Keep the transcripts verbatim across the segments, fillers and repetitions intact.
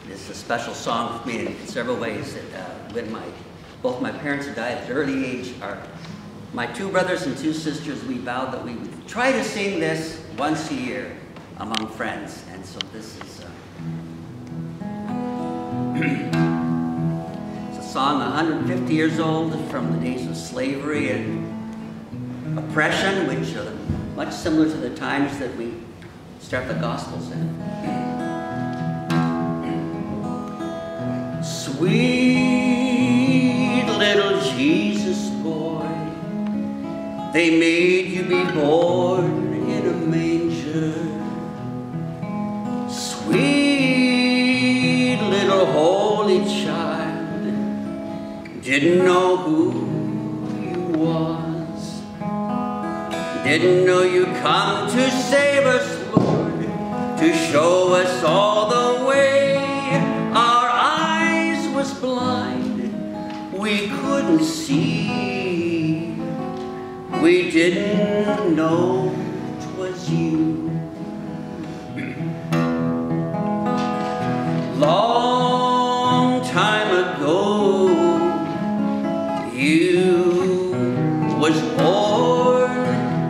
is a special song for me in several ways. That, uh, when my, both my parents had died at an early age, our, my two brothers and two sisters, we vowed that we would try to sing this once a year among friends. And so this is uh, it's a song one hundred fifty years old, from the days of slavery and oppression, which are much similar to the times that we start the Gospels in. Sweet little Jesus boy, they made you be born in a manger. Sweet little holy child, didn't know who you was, didn't know you come to save us, Lord, to show us all the way. Our eyes was blind, we couldn't see, we didn't know 'twas you. Long time ago, you was born,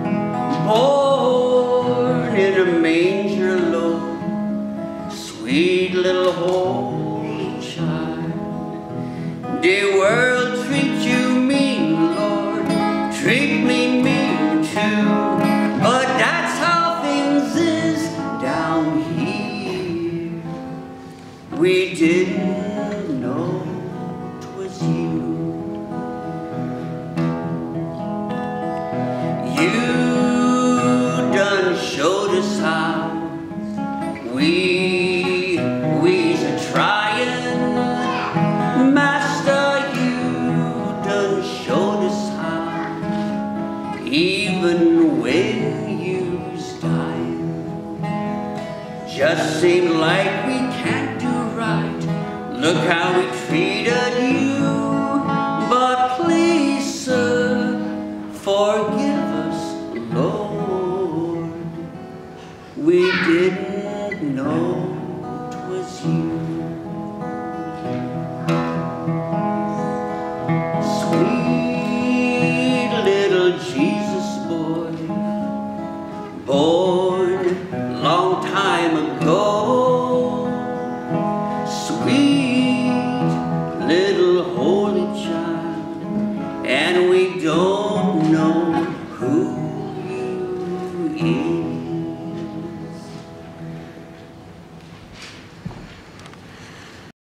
born in a manger low. Sweet little holy child, the world treat you mean, Lord, treat me mean too, but that's how things is down here. We didn't know 'twas you. You done showed us how we, we's a trying. Master, you done showed us how, even when you's dying. Just seemed like we can't do right. Look how we treated